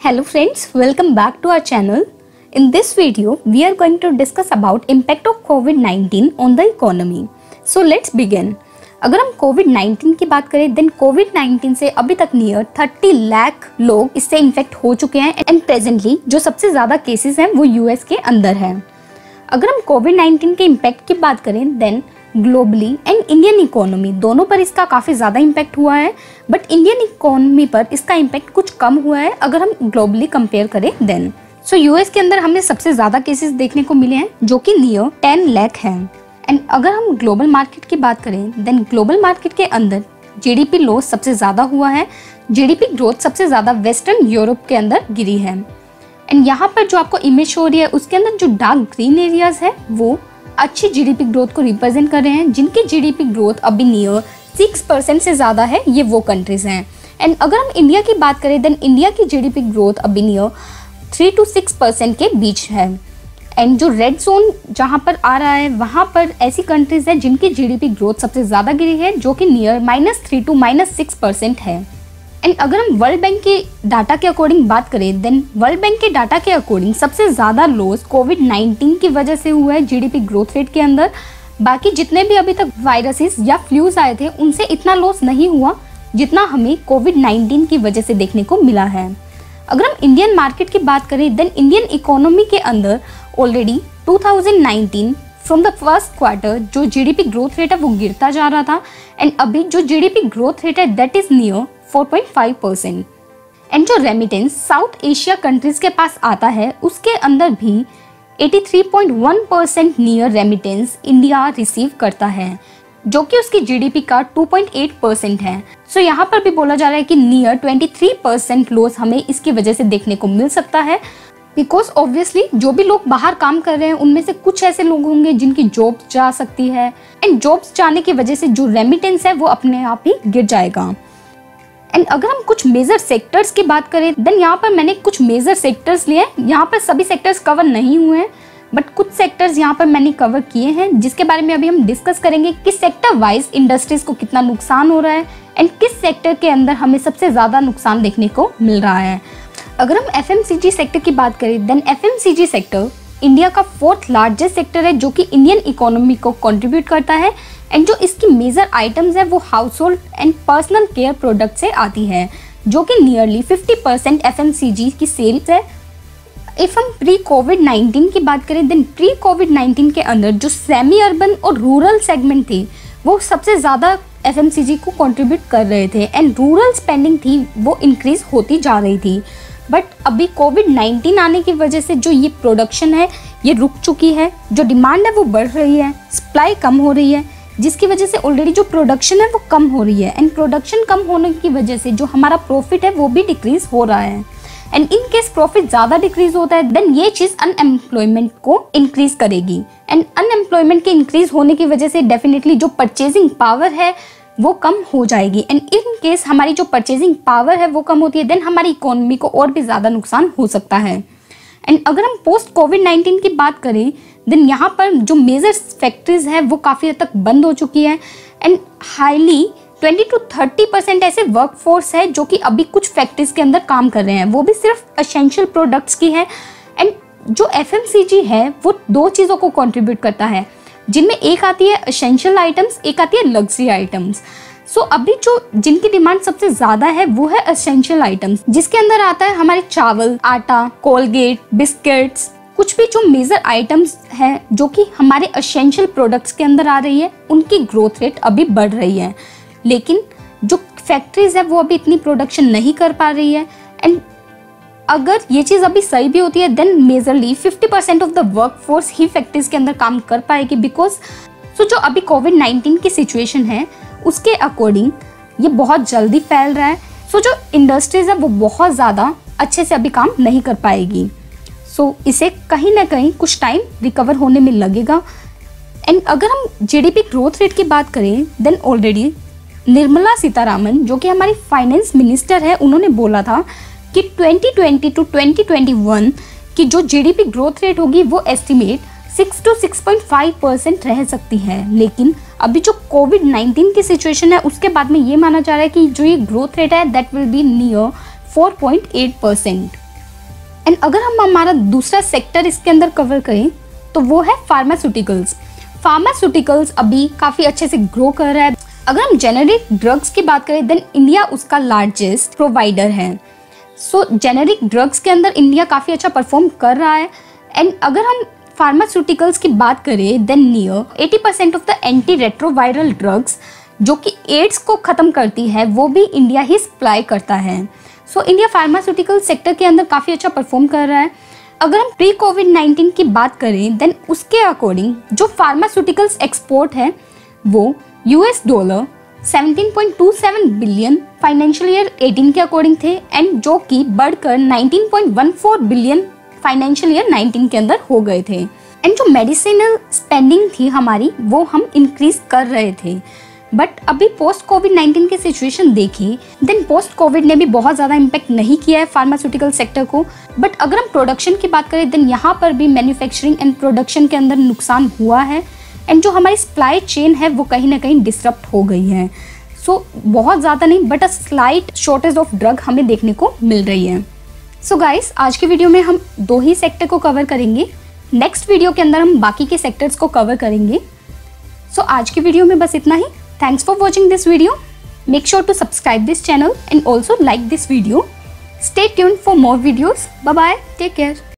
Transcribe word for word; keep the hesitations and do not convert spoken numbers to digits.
Hello friends, welcome back to our channel. In this video, we are going to discuss about impact of COVID nineteen on the economy. So let's begin. अगर हम Covid nineteen की बात करें, then Covid nineteen से अभी तक near तीस लाख लोग इससे इन्फेक्ट हो चुके हैं एंड प्रेजेंटली जो सबसे ज्यादा केसेस हैं वो यूएस के अंदर है। अगर हम कोविड नाइनटीन के इम्पैक्ट की बात करें, then globally and Indian economy दोनों पर इसका काफ़ी ज़्यादा इम्पैक्ट हुआ है, बट इंडियन इकोनॉमी पर इसका इम्पैक्ट कुछ कम हुआ है अगर हम ग्लोबली कंपेयर करें देन। सो यूएस के अंदर हमें सबसे ज़्यादा केसेस देखने को मिले हैं जो कि नियर टेन लाख हैं। एंड अगर हम ग्लोबल मार्केट की बात करें, देन ग्लोबल मार्केट के अंदर जीडीपी लॉस सबसे ज़्यादा हुआ है। जीडीपी ग्रोथ सबसे ज़्यादा वेस्टर्न यूरोप के अंदर गिरी है। एंड यहाँ पर जो आपको इमेज शो हो रही है उसके अंदर जो डार्क ग्रीन एरियाज है वो अच्छी जीडीपी ग्रोथ को रिप्रेजेंट कर रहे हैं, जिनकी जीडीपी ग्रोथ अभी नियर सिक्स परसेंट से ज़्यादा है, ये वो कंट्रीज हैं। एंड अगर हम इंडिया की बात करें, देन इंडिया की जीडीपी ग्रोथ अभी near three to six percent के बीच है। एंड जो रेड जोन जहाँ पर आ रहा है वहाँ पर ऐसी कंट्रीज है जिनकी जीडीपी ग्रोथ सबसे ज़्यादा गिरी है, जो कि near minus three to minus six percent है। एंड अगर हम वर्ल्ड बैंक के डाटा के अकॉर्डिंग बात करें, देन वर्ल्ड बैंक के डाटा के अकॉर्डिंग सबसे ज़्यादा लॉस कोविड नाइनटीन की वजह से हुआ है जीडीपी ग्रोथ रेट के अंदर। बाकी जितने भी अभी तक वायरसेस या फ्लूज आए थे उनसे इतना लॉस नहीं हुआ जितना हमें कोविड नाइनटीन की वजह से देखने को मिला है। अगर हम इंडियन मार्केट की बात करें, देन इंडियन इकोनॉमी के अंदर already two thousand nineteen from the first quarter जो जीडीपी ग्रोथ रेट है वो गिरता जा रहा था, एंड अभी जो जीडीपी ग्रोथ रेट है that is near four point five percent. And जो रेमिटेंस साउथ एशिया कंट्रीज के पास आता है उसके अंदर भी eighty three point one percent near remittance India receive करता है, जो कि उसकी जीडीपी का टू पॉइंट एट परसेंट है। सो so, यहाँ पर भी बोला जा रहा है कि near twenty three percent loss हमें इसकी वजह से देखने को मिल सकता है, बिकॉज ऑब्वियसली जो भी लोग बाहर काम कर रहे हैं उनमें से कुछ ऐसे लोग होंगे जिनकी जॉब जा सकती है, एंड जॉब्स जाने की वजह से जो रेमिटेंस है वो अपने आप ही गिर जाएगा। एंड अगर हम कुछ मेजर सेक्टर्स की बात करें, देन यहाँ पर मैंने कुछ मेजर सेक्टर्स लिए हैं। यहाँ पर सभी सेक्टर्स कवर नहीं हुए हैं, बट कुछ सेक्टर्स यहाँ पर मैंने कवर किए हैं जिसके बारे में अभी हम डिस्कस करेंगे कि सेक्टर वाइज इंडस्ट्रीज को कितना नुकसान हो रहा है एंड किस सेक्टर के अंदर हमें सबसे ज़्यादा नुकसान देखने को मिल रहा है। अगर हम एफएमसीजी सेक्टर की बात करें, देन एफएमसीजी सेक्टर इंडिया का फोर्थ लार्जेस्ट सेक्टर है जो कि इंडियन इकोनॉमी को कंट्रीब्यूट करता है, एंड जो इसकी मेजर आइटम्स है वो household and personal care product से आती है, जो कि नियरली फिफ्टी परसेंट एफएमसीजी की सेल्स है। इफ हम प्री कोविड नाइनटीन की बात करें, देन प्री कोविड नाइनटीन के अंदर जो सेमी अर्बन और रूरल सेगमेंट थी वो सबसे ज़्यादा एफएमसीजी को कंट्रीब्यूट कर रहे थे, एंड रूरल स्पेंडिंग थी वो इंक्रीज होती जा रही थी। बट अभी कोविड नाइनटीन आने की वजह से जो ये प्रोडक्शन है ये रुक चुकी है, जो डिमांड है वो बढ़ रही है, सप्लाई कम हो रही है, जिसकी वजह से ऑलरेडी जो प्रोडक्शन है वो कम हो रही है, एंड प्रोडक्शन कम होने की वजह से जो हमारा प्रॉफिट है वो भी डिक्रीज हो रहा है। एंड इन केस प्रॉफिट ज़्यादा डिक्रीज होता है, देन ये चीज़ अनएम्प्लॉयमेंट को इंक्रीज करेगी, एंड अनएम्प्लॉयमेंट के इंक्रीज होने की वजह से डेफिनेटली जो परचेजिंग पावर है वो कम हो जाएगी। एंड इन केस हमारी जो परचेजिंग पावर है वो कम होती है, देन हमारी इकोनॉमी को और भी ज़्यादा नुकसान हो सकता है। एंड अगर हम पोस्ट कोविड नाइनटीन की बात करें, देन यहाँ पर जो मेजर फैक्ट्रीज है वो काफ़ी हद तक बंद हो चुकी है, and highly twenty to thirty percent ऐसे वर्क फोर्स है जो कि अभी कुछ फैक्ट्रीज के अंदर काम कर रहे हैं, वो भी सिर्फ एसेंशियल प्रोडक्ट्स की है। एंड जो एफएमसीजी है वो दो चीज़ों को कंट्रीब्यूट करता है, जिनमें एक आती है एसेंशियल आइटम्स, एक आती है लग्जरी आइटम्स। सो so, अभी जो जिनकी डिमांड सबसे ज़्यादा है वो है एसेंशियल आइटम्स, जिसके अंदर आता है हमारे चावल, आटा, कोलगेट, बिस्किट्स, कुछ भी जो मेजर आइटम्स हैं जो कि हमारे एसेंशियल प्रोडक्ट्स के अंदर आ रही है, उनकी ग्रोथ रेट अभी बढ़ रही है। लेकिन जो फैक्ट्रीज है वो अभी इतनी प्रोडक्शन नहीं कर पा रही है, एंड अगर ये चीज़ अभी सही भी होती है, then majorly fifty percent of the work force ही फैक्ट्रीज के अंदर काम कर पाएगी, बिकॉज सो जो अभी कोविड नाइनटीन की सिचुएशन है उसके अकॉर्डिंग ये बहुत जल्दी फैल रहा है। सो so, जो इंडस्ट्रीज है वो बहुत ज़्यादा अच्छे से अभी काम नहीं कर पाएगी। सो so, इसे कहीं ना कहीं कुछ टाइम रिकवर होने में लगेगा। एंड अगर हम जीडीपी ग्रोथ रेट की बात करें, देन ऑलरेडी निर्मला सीतारामन जो कि हमारी फाइनेंस मिनिस्टर है, उन्होंने बोला था कि twenty twenty to twenty twenty one की जो जीडीपी ग्रोथ रेट होगी वो estimate six to six point five percent रह सकती है। लेकिन अभी जो कोविड नाइनटीन की सिचुएशन है उसके बाद में ये माना जा रहा है कि जो ये ग्रोथ रेट है that will be near four point eight percent. And अगर हम हमारा दूसरा सेक्टर इसके अंदर कवर करें तो वो है फार्मास्यूटिकल्स। फार्मास्यूटिकल्स अभी काफ़ी अच्छे से ग्रो कर रहा है। अगर हम जेनेरिक ड्रग्स की बात करें देन इंडिया उसका लार्जेस्ट प्रोवाइडर है। सो जेनेरिक ड्रग्स के अंदर इंडिया काफ़ी अच्छा परफॉर्म कर रहा है। एंड अगर हम फार्मास्यूटिकल्स की बात करें then near eighty percent of the anti retroviral drugs जो कि एड्स को ख़त्म करती है वो भी इंडिया ही सप्लाई करता है। सो इंडिया फार्मास्यूटिकल सेक्टर के अंदर काफ़ी अच्छा परफॉर्म कर रहा है। अगर हम प्री कोविड नाइन्टीन की बात करें देन उसके अकॉर्डिंग जो फार्मास्यूटिकल्स एक्सपोर्ट है वो US dollar seventeen point two seven billion financial year eighteen के अकॉर्डिंग थे एंड जो कि बढ़कर nineteen point one four billion financial year nineteen के अंदर हो गए थे। एंड जो मेडिसिनल स्पेंडिंग थी हमारी वो हम इंक्रीज कर रहे थे। बट अभी पोस्ट कोविड नाइन्टीन की सिचुएशन देखी देन पोस्ट कोविड ने भी बहुत ज़्यादा इम्पैक्ट नहीं किया है फार्मास्यूटिकल सेक्टर को। बट अगर हम प्रोडक्शन की बात करें देन यहाँ पर भी मैन्युफैक्चरिंग एंड प्रोडक्शन के अंदर नुकसान हुआ है एंड जो हमारी सप्लाई चेन है वो कहीं ना कहीं डिसरप्ट हो गई है। सो so, बहुत ज़्यादा नहीं but a slight shortage of drug हमें देखने को मिल रही है। सो so गाइस आज के वीडियो में हम दो ही सेक्टर को कवर करेंगे। नेक्स्ट वीडियो के अंदर हम बाकी के सेक्टर्स को कवर करेंगे। सो so, आज की वीडियो में बस इतना ही। Thanks for watching this video. Make sure to subscribe this channel and also like this video. Stay tuned for more videos. Bye bye. Take care.